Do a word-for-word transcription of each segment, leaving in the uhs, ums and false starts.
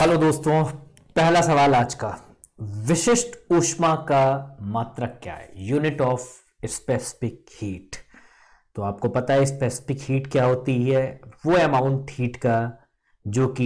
चलो दोस्तों, पहला सवाल आज का, विशिष्ट ऊष्मा का मात्रक क्या है? Unit of specific heat. तो आपको पता है स्पेसिफिक हीट क्या होती है? वो अमाउंट हीट का जो कि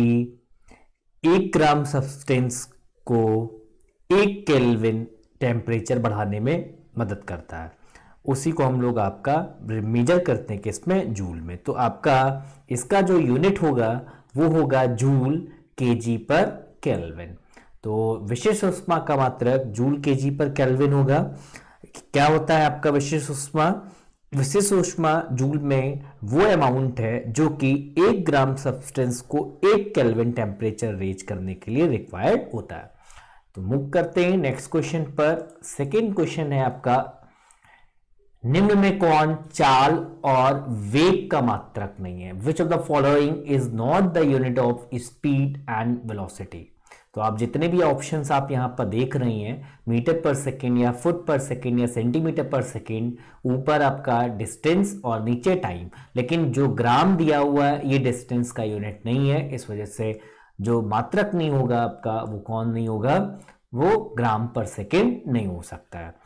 एक ग्राम सब्सटेंस को एक केल्विन टेम्परेचर बढ़ाने में मदद करता है, उसी को हम लोग आपका मेजर करते हैं किसमें? जूल में। तो आपका इसका जो यूनिट होगा वो होगा जूल केजी पर केल्विन। तो विशिष्ट ऊष्मा का मात्रक जूल केजी पर केल्विन होगा। क्या होता है आपका विशिष्ट ऊष्मा? विशिष्ट ऊष्मा जूल में वो अमाउंट है जो कि एक ग्राम सब्सटेंस को एक केल्विन टेम्परेचर रेज करने के लिए रिक्वायर्ड होता है। तो मूव करते हैं नेक्स्ट क्वेश्चन पर। सेकेंड क्वेश्चन है आपका, निम्न में कौन चाल और वेग का मात्रक नहीं है? Which of the following is not the unit of speed and velocity? तो आप जितने भी ऑप्शंस आप यहां पर देख रही हैं, मीटर पर सेकेंड या फुट पर सेकेंड या सेंटीमीटर पर सेकेंड, ऊपर आपका डिस्टेंस और नीचे टाइम, लेकिन जो ग्राम दिया हुआ है ये डिस्टेंस का यूनिट नहीं है। इस वजह से जो मात्रक नहीं होगा आपका वो कौन नहीं होगा? वो ग्राम पर सेकेंड नहीं हो सकता है।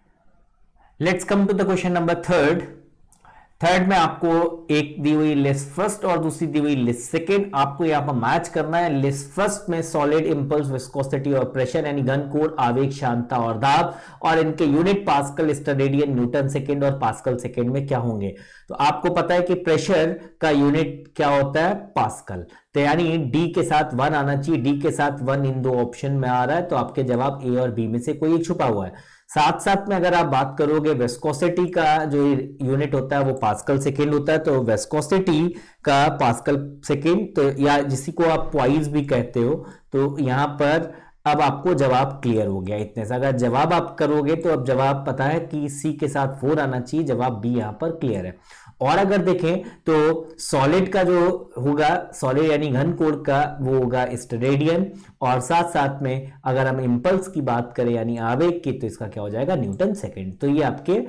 Let's come to the question number third. Third में आपको एक दी हुई लिस्ट फर्स्ट और दूसरी दी हुई लिस्ट सेकेंड, आपको यहां पर मैच करना है। लिस्ट फर्स्ट में सॉलिड, इंपल्स, विस्कोसिटी और प्रेशर यानी घन कोण, आवेग, शांतता और दाब, और इनके unit pascal, steradian, newton second और पास्कल सेकेंड में क्या होंगे? तो आपको पता है कि प्रेशर का यूनिट क्या होता है? पास्कल। तो यानी डी के साथ वन आना चाहिए, डी के साथ वन इन दो ऑप्शन में आ रहा है, तो आपके जवाब ए और बी में से कोई एक छुपा हुआ है। साथ साथ में अगर आप बात करोगे विस्कोसिटी का जो यूनिट होता है वो पास्कल सेकेंड होता है, तो विस्कोसिटी का पास्कल सेकेंड, तो या जिसी को आप पॉइज भी कहते हो, तो यहां पर अब आपको जवाब क्लियर हो गया इतने से। अगर जवाब आप करोगे तो अब जवाब पता है कि सी के साथ फोर आना चाहिए, जवाब बी यहां पर क्लियर है। और अगर देखें तो सॉलिड का जो होगा, सॉलिड यानी घन कोण का, वो होगा स्टेरेडियन, और साथ साथ में अगर हम इंपल्स की बात करें यानी आवेग की, तो इसका क्या हो जाएगा? Newton second. तो ये आपके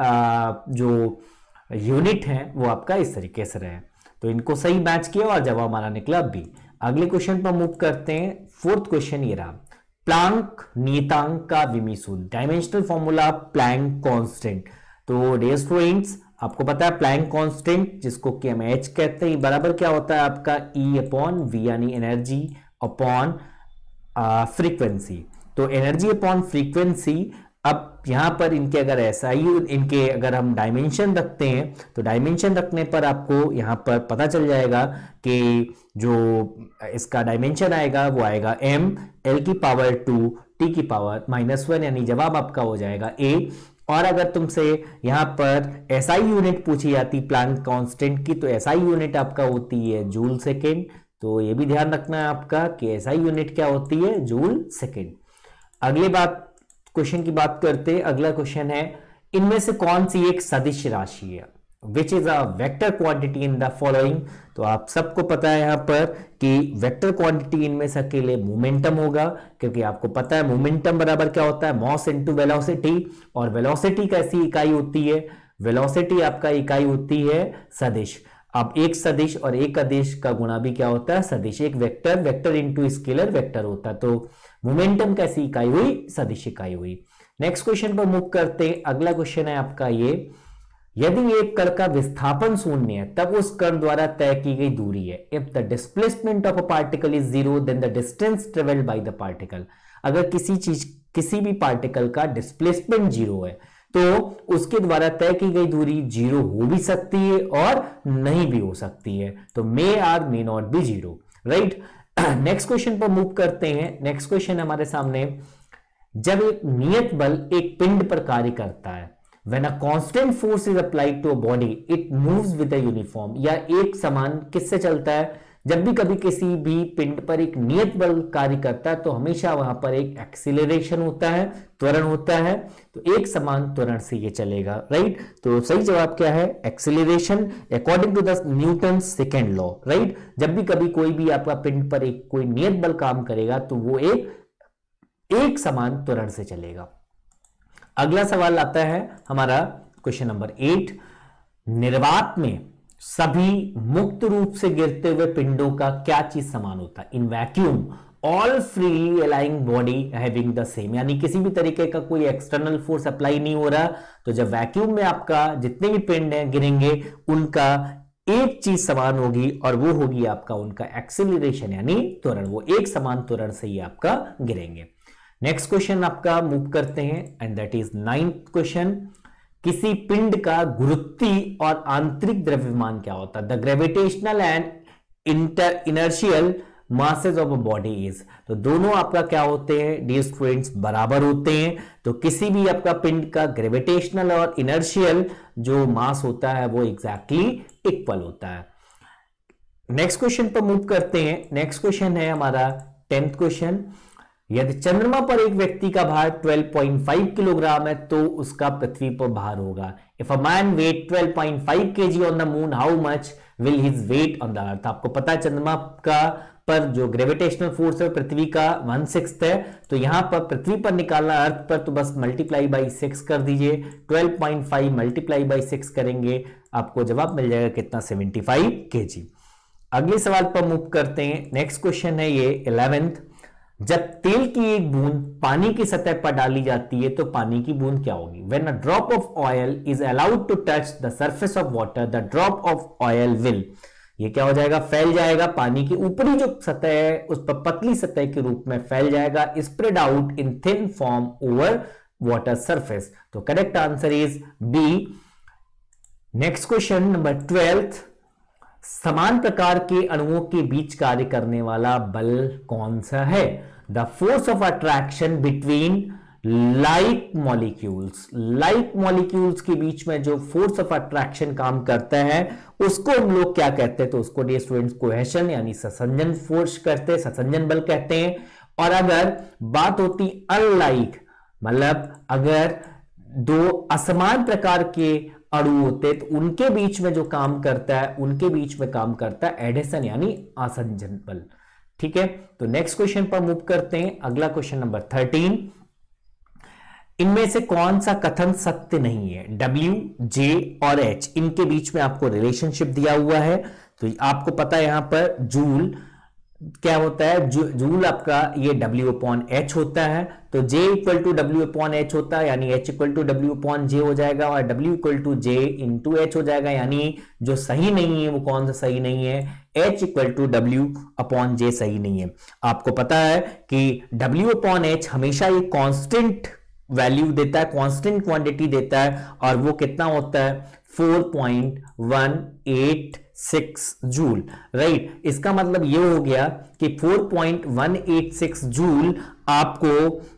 आ, जो यूनिट है वो आपका इस तरीके से रहे, तो इनको सही मैच किया और जवाब हमारा निकला बी। अगले क्वेश्चन पर मूव करते हैं। फोर्थ क्वेश्चन ये रहा, प्लांक नियतांक का विमीसूत्र, डायमेंशनल फॉर्मूला प्लैंक कांस्टेंट। तो डियर स्टूडेंट्स, आपको पता है प्लैंक कांस्टेंट जिसको कि हम एच कहते हैं, बराबर क्या होता है आपका? ई अपॉन वी यानी एनर्जी अपॉन फ्रीक्वेंसी। तो एनर्जी अपॉन फ्रीक्वेंसी, अब यहां पर इनके अगर ऐसा ही इनके अगर हम डायमेंशन रखते हैं, तो डायमेंशन रखने पर आपको यहां पर पता चल जाएगा कि जो इसका डायमेंशन आएगा वो आएगा एम एल की पावर टू टी की पावर माइनस वन, यानी जवाब आपका हो जाएगा ए। और अगर तुमसे यहां पर एसआई यूनिट पूछी जाती प्लैंक कांस्टेंट की, तो एसआई यूनिट आपका होती है जूल सेकेंड। तो ये भी ध्यान रखना है आपका कि एसआई यूनिट क्या होती है? Joule second. अगली बात क्वेश्चन की बात करते हैं। अगला क्वेश्चन है, इनमें से कौन सी एक सदिश राशि है? Which is a vector quantity in the following? तो आप सबको पता है यहां पर कि वेक्टर क्वांटिटी इनमें से अकेले मोमेंटम होगा, क्योंकि आपको पता है मोमेंटम बराबर क्या होता है? मॉस इनटू वेलोसिटी, और वेलोसिटी कैसी इकाई होती है? वेलोसिटी आपका इकाई होती है सदिश। अब एक सदिश और एक अदिश का गुणा भी क्या होता है? सदिश। एक vector, vector into scalar vector होता है। तो मोमेंटम कैसी इकाई हुई? सदिश इकाई हुई। नेक्स्ट क्वेश्चन पर मूव करते हैं। अगला क्वेश्चन है आपका ये, यदि एक कण का विस्थापन शून्य है तब उस कण द्वारा तय की गई दूरी है। If the displacement of a particle is zero then the distance travelled by the particle. अगर किसी चीज किसी भी पार्टिकल का डिस्प्लेसमेंट जीरो है तो उसके द्वारा तय की गई दूरी जीरो हो भी सकती है और नहीं भी हो सकती है। तो may or may not be zero, right. Next question पर मूव करते हैं। नेक्स्ट क्वेश्चन हमारे सामने, जब एक नियत बल एक पिंड पर कार्य करता है, when a constant force is applied to a body it moves with a uniform, या एक समान किससे चलता है? जब भी कभी किसी भी पिंड पर एक नियत बल कार्य करता है तो हमेशा वहां पर एक एक्सीलरेशन होता है, त्वरण होता है, तो एक समान त्वरण से ये चलेगा, राइट। तो सही जवाब क्या है? Acceleration according to the Newton second law, right. जब भी कभी कोई भी आपका पिंड पर एक कोई नियत बल काम करेगा तो वो एक एक समान त्वरण से चलेगा। अगला सवाल आता है हमारा क्वेश्चन नंबर एट, निर्वात में सभी मुक्त रूप से गिरते हुए पिंडों का क्या चीज समान होता है? In vacuum all freely falling body having the same, यानी किसी भी तरीके का कोई एक्सटर्नल फोर्स अप्लाई नहीं हो रहा। तो जब वैक्यूम में आपका जितने भी पिंड हैं गिरेंगे उनका एक चीज समान होगी और वो होगी आपका उनका एक्सेलरेशन यानी त्वरण, वो एक समान त्वरण से ही आपका गिरेंगे। नेक्स्ट क्वेश्चन आपका मूव करते हैं and that is ninth question. किसी पिंड का गुरुत्वीय और आंतरिक द्रव्यमान क्या होता है? The gravitational and inter inertial masses of a body is, तो दोनों आपका क्या होते हैं डियर स्टूडेंट्स? बराबर होते हैं। तो किसी भी आपका पिंड का ग्रेविटेशनल और इनर्शियल जो मास होता है वो एग्जैक्टली इक्वल होता है। नेक्स्ट क्वेश्चन पर मूव करते हैं। नेक्स्ट क्वेश्चन है हमारा टेंथ क्वेश्चन। यदि चंद्रमा पर एक व्यक्ति का भार ट्वेल्व पॉइंट फाइव किलोग्राम है तो उसका पृथ्वी पर भार होगा। If a man weight twelve point five kg on the moon, how much will his weight on the earth? आपको पता है चंद्रमा का पर जो ग्रेविटेशनल फोर्स है पृथ्वी का वन सिक्स है, तो यहां पर पृथ्वी पर निकालना अर्थ पर, तो बस मल्टीप्लाई बाई सिक्स कर दीजिए। Twelve point five multiply by six करेंगे आपको जवाब मिल जाएगा कितना? Seventy five kg. अगले सवाल पर मूव करते हैं। नेक्स्ट क्वेश्चन है ये इलेवेंथ। जब तेल की एक बूंद पानी की सतह पर डाली जाती है तो पानी की बूंद क्या होगी? When a drop of oil is allowed to touch the surface of water, the drop of oil will, ये क्या हो जाएगा? फैल जाएगा। पानी की ऊपरी जो सतह है उस पर पतली सतह के रूप में फैल जाएगा। Spread out in thin form over water surface. तो correct answer is B. Next question number twelfth. समान प्रकार के अणुओं के बीच कार्य करने वाला बल कौन सा है? The force of attraction between like molecules. Like molecules के बीच में जो फोर्स ऑफ अट्रैक्शन काम करता है उसको हम लोग क्या कहते हैं? तो उसको डियर स्टूडेंट्स कोहेशन यानी ससंजन फोर्स कहते हैं, ससंजन बल कहते हैं। और अगर बात होती अनलाइक, मतलब अगर दो असमान प्रकार के अणु होते तो उनके बीच में जो काम करता है उनके बीच में काम करता है एडिशन यानी आसंजन बल। ठीक है, तो नेक्स्ट क्वेश्चन पर मूव करते हैं। अगला क्वेश्चन नंबर थर्टीन। इनमें से कौन सा कथन सत्य नहीं है? डब्ल्यू, जे और एच, इनके बीच में आपको रिलेशनशिप दिया हुआ है। तो आपको पता है यहां पर जूल क्या होता है? जू, जूल आपका ये W अपॉन एच होता है। तो J equal to W upon H होता है, यानी H equal to W upon J हो जाएगा और W equal to J into H हो जाएगा। यानी जो सही नहीं है वो कौन सा सही नहीं है? H equal to W upon J सही नहीं है। आपको पता है कि W अपॉन एच हमेशा ये कांस्टेंट वैल्यू देता है, कांस्टेंट क्वांटिटी देता है, और वो कितना होता है? Four point one eight six joule. Right, इसका मतलब ये हो गया कि four point one eight six joule आपको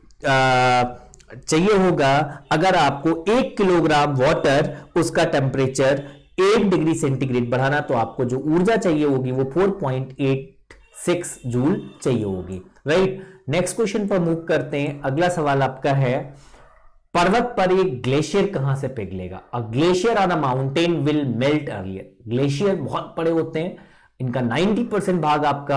आ, चाहिए होगा अगर आपको एक किलोग्राम वाटर उसका टेम्परेचर एक डिग्री सेंटीग्रेड बढ़ाना, तो आपको जो ऊर्जा चाहिए होगी वो four point eight six joule चाहिए होगी। राइट, नेक्स्ट क्वेश्चन पर मूव करते हैं। अगला सवाल आपका है, पर्वत पर एक ग्लेशियर कहां से पिघलेगा? A glacier on a mountain will melt earlier. Glacier बहुत बड़े होते हैं, इनका नाइंटी परसेंट भाग आपका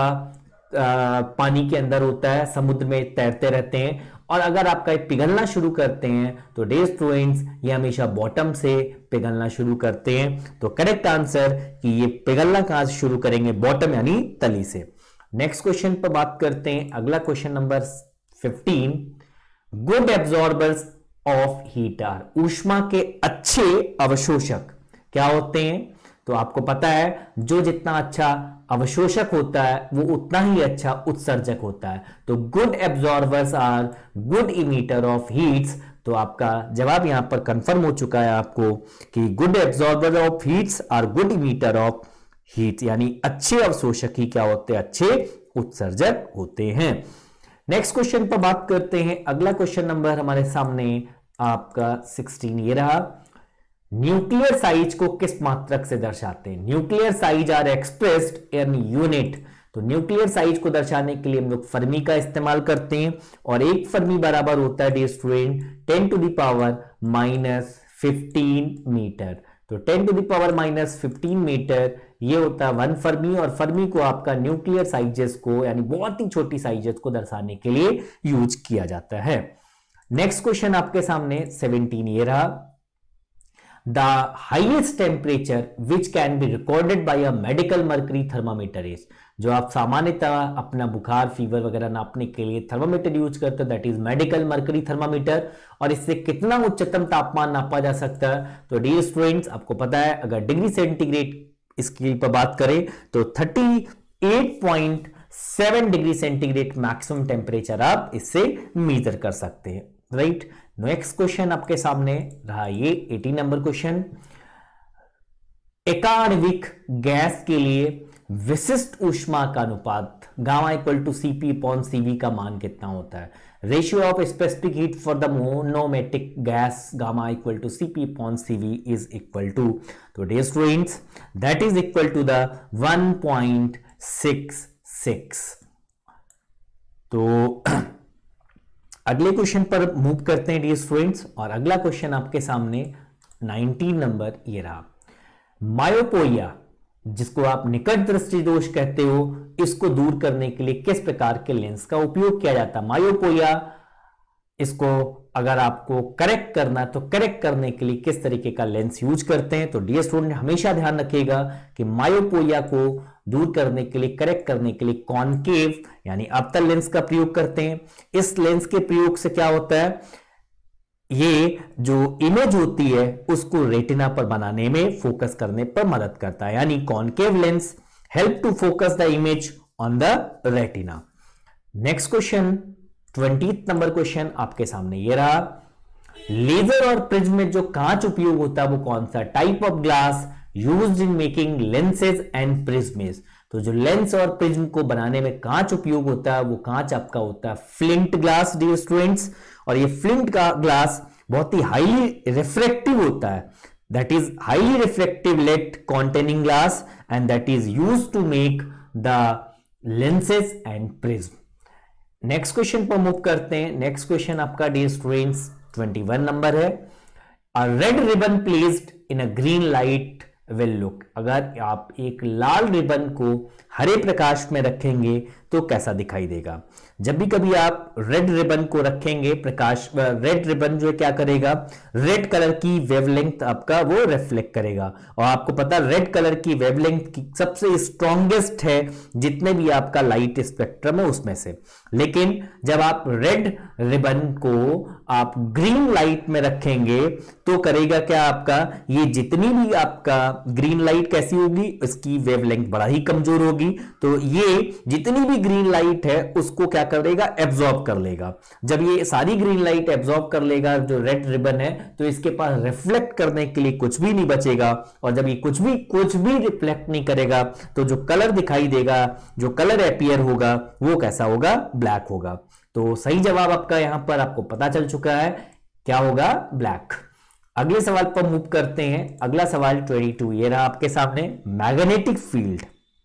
आ, पानी के अंदर होता है, समुद्र में तैरते रहते हैं, और अगर आपका ये पिघलना शुरू करते हैं तो डियर स्टूडेंट्स ये हमेशा बॉटम से पिघलना शुरू करते हैं। तो करेक्ट आंसर कि ये पिघलना कहां से शुरू करेंगे? बॉटम यानी तली से। नेक्स्ट क्वेश्चन पर बात करते हैं। अगला question number fifteen. Good absorbers of heat are, ऊष्मा के अच्छे अवशोषक क्या होते हैं? तो आपको पता है जो जितना अच्छा अवशोषक होता है वो उतना ही अच्छा उत्सर्जक होता है। तो good absorbers are good emitter of heats. तो आपका जवाब यहां पर कंफर्म हो चुका है आपको कि good absorber of heats are good emitter of heat, यानी अच्छे अवशोषक ही क्या होते हैं? अच्छे उत्सर्जक होते हैं। नेक्स्ट क्वेश्चन पर बात करते हैं। अगला क्वेश्चन नंबर हमारे सामने आपका सिक्सटीन ये रहा। न्यूक्लियर साइज को किस मात्रक से दर्शाते हैं? Nuclear size are expressed in unit. तो न्यूक्लियर साइज को दर्शाने के लिए हम लोग फर्मी का इस्तेमाल करते हैं, और एक फर्मी बराबर होता है dear student ten to the power minus fifteen metre. तो ten to the power minus fifteen metre ये होता है वन फर्मी, और फर्मी को आपका न्यूक्लियर साइजेस को यानी बहुत ही छोटी साइजेस को दर्शाने के लिए यूज किया जाता है। नेक्स्ट क्वेश्चन आपके सामने सेवनटीन ये रहा। The highest temperature which can be recorded by a medical mercury thermometer is, जो आप सामान्यतः अपना बुखार फीवर वगैरह नापने के लिए थर्मामीटर यूज करते हो, that is medical mercury thermometer. और इससे कितना उच्चतम तापमान नापा जा सकता है? तो डियर स्टूडेंट्स, आपको पता है अगर डिग्री सेंटीग्रेड स्केल पर बात करें तो अड़तीस पॉइंट सात डिग्री सेंटीग्रेड मैक्सिमम टेम्परेचर आप इससे मेजर कर सकते हैं, राइट। नेक्स्ट क्वेश्चन आपके सामने रहा ये अस्सी नंबर क्वेश्चन। एकाणविक गैस के लिए विशिष्ट ऊष्मा का अनुपात gamma equal to CP upon CV का मान कितना होता है? Ratio of specific heat for the monatomic gas gamma equal to CP upon CV is equal to, तो dear students that is equal to the one point six six. तो अगले question पर move करते हैं डियर स्टूडेंट्स, और अगला question आपके सामने नाइनटीन नंबर ये रहा। मायोपोइया, जिसको आप निकट दृष्टि दोष कहते हो, इसको दूर करने के लिए किस प्रकार के लेंस का उपयोग किया जाता है? मायोपोइया, इसको अगर आपको करेक्ट करना तो करेक्ट करने के लिए किस तरीके का लेंस यूज करते हैं? तो डियर स्टूडेंट हमेशा ध्यान रखिएगा कि मायोपोइया को दूर करने के लिए, करेक्ट करने के लिए कॉनकेव यानी अवतल लेंस का प्रयोग करते हैं। इस लेंस के प्रयोग से क्या होता है, ये जो इमेज होती है उसको रेटिना पर बनाने में, फोकस करने पर मदद करता है, यानी concave lens help to focus the image on the retina. Next question twentieth number question आपके सामने ये रहा। लेजर और प्रिज्म में जो कांच उपयोग होता है वो कौन सा? Type of glass used in making lenses and prisms. तो जो लेंस और प्रिज्म को बनाने में कांच उपयोग होता है वो कांच आपका होता है फ्लिंट ग्लास डियर स्टूडेंट्स। और ये फ्लिंट का ग्लास बहुत ही हाईली रिफ्रैक्टिव होता है, that is highly refractive lead containing glass and that is used to make the lenses and prism. Next question पर मूव करते हैं। नेक्स्ट क्वेश्चन आपका डियर स्टूडेंट्स इक्कीस नंबर है। A red ribbon placed in a green light will look, अगर आप एक लाल ribbon को हरे प्रकाश में रखेंगे तो कैसा दिखाई देगा? जब भी कभी आप रेड रिबन को रखेंगे प्रकाश, रेड रिबन जो है क्या करेगा, रेड कलर की वेवलेंथ आपका वो रिफ्लेक्ट करेगा। और आपको पता है रेड कलर की वेवलेंथ की सबसे स्ट्रॉन्गेस्ट है जितने भी आपका लाइट स्पेक्ट्रम है उसमें से। लेकिन जब आप रेड रिबन को आप ग्रीन लाइट में रखेंगे तो करेगा क्या आपका, ये जितनी भी आपका ग्रीन लाइट कैसी होगी, इसकी वेवलेंथ बड़ा ही कमजोर होगी, तो ये जितनी भी ग्रीन लाइट है उसको क्या कर लेगा, एब्जॉर्ब कर लेगा। जब ये सारी ग्रीन लाइट एब्जॉर्ब कर लेगा जो रेड रिबन है, तो इसके पास रिफ्लेक्ट करने के लिए कुछ भी नहीं बचेगा। और जब ये कुछ भी कुछ भी रिफ्लेक्ट नहीं करेगा तो जो कलर दिखाई देगा, जो कलर अपीयर होगा वो कैसा होगा, ब्लैक होगा। तो सही जवाब आपका यहां पर आपको पता चल चुका है, क्या होगा, ब्लैक। अगले सवाल पर मूव करते हैं। अगला सवाल बाईस ये रहा आपके सामने। मैग्नेटिक फील्ड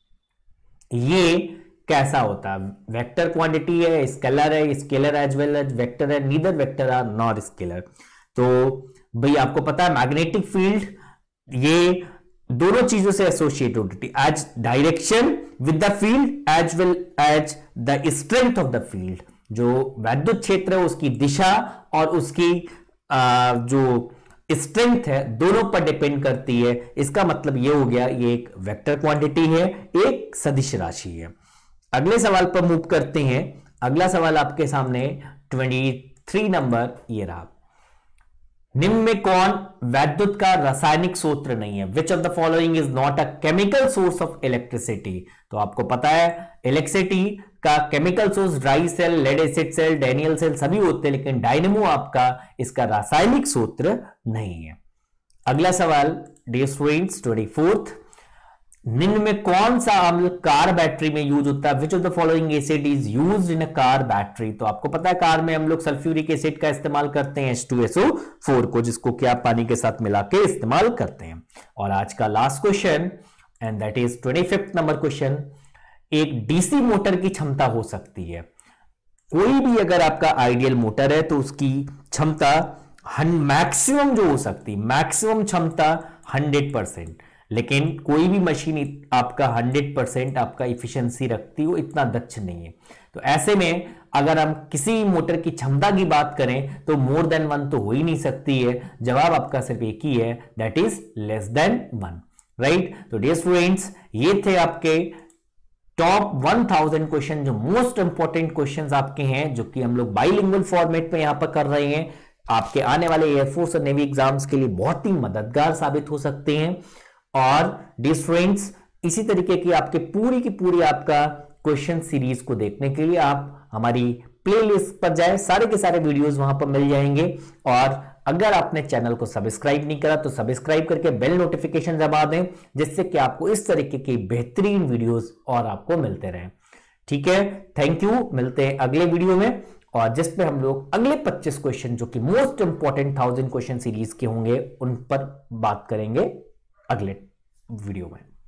ये कैसा होता है? वेक्टर क्वांटिटी है, स्केलर है, scalar as well as vector है, neither vector or not scalar. तो भाई आपको पता है मैग्नेटिक फील्ड ये दोनों चीजों से एसोसिएट होती है, as direction with the field as well as the strength of the field. जो वैद्युत क्षेत्र है उसकी दिशा और उसकी आ, जो स्ट्रेंथ है दोनों पर डिपेंड करती है। इसका मतलब ये हो गया, ये एक वेक्टर क्वांटिटी है, एक सदिश राशि है। अगले सवाल पर मूव करते हैं। अगला सवाल आपके सामने तेईस नंबर ये रहा। निम्न में कौन वैद्युत का रासायनिक सूत्र नहीं है? Which of the following is not a chemical source of electricity? तो आपको पता है इलेक्ट्रिसिटी का chemical source dry cell, lead acid cell, Daniell cell सभी होते हैं, लेकिन डायनेमो आपका इसका रासायनिक सूत्र नहीं है। अगला सवाल डियर स्टूडेंट्स चौबीस, निम्न में कौन सा अम्ल कार बैटरी में यूज होता है? Which of the following acid is used in a car battery? तो आपको पता है कार में हम लोग सल्फ्यूरिक एसिड का इस्तेमाल करते हैं, H two S O four को, जिसको कि आप पानी के साथ मिला के इस्तेमाल करते हैं। और आज का last question and that is पच्चीस नंबर क्वेश्चन। एक डीसी मोटर की क्षमता हो सकती है, कोई भी अगर आपका आइडियल मोटर है तो उसकी क्षमता मैक्सिमम जो हो सकती, मैक्सिमम क्षमता हंड्रेड परसेंट, लेकिन कोई भी मशीन आपका हंड्रेड परसेंट आपका इफिशिएंसी रखती हो, इतना दक्ष नहीं है। तो ऐसे में अगर हम किसी मोटर की क्षमता की बात करें तो मोर देन वन तो हो ही नहीं सकती है, जवाब आपका सिर्फ एक ही है, that is less than one, right. तो डियर स्टूडेंट्स, ये थे आपके टॉप वन थाउज़ेंड क्वेश्चन, जो मोस्ट इंपॉर्टेंट क्वेश्चंस आपके हैं, जो कि हम लोग बाइलिंगुअल फॉर्मेट में यहां पर कर रहे हैं, आपके आने वाले एयरफोर्स और नेवी एग्जाम्स के लिए बहुत ही मददगार साबित हो सकते हैं। और डियर स्टूडेंट्स, इसी तरीके की आपके पूरी की पूरी आपका क्वेश्चन सीरीज को देखने के लिए आप हमारी प्लेलिस्ट पर जाए, सारे के सारे वीडियोस वहां पर मिल जाएंगे। और अगर आपने चैनल को सब्सक्राइब नहीं करा तो सब्सक्राइब करके बेल नोटिफिकेशन दबा दें, जिससे कि आपको इस तरीके की बेहतरीन वीडियोस और आपको मिलते रहें। ठीक है, थैंक यू, मिलते हैं अगले वीडियो में, और जिस पे हम लोग अगले पच्चीस क्वेश्चन जो कि most important thousand question series के होंगे उन पर बात करेंगे अगले वीडियो में।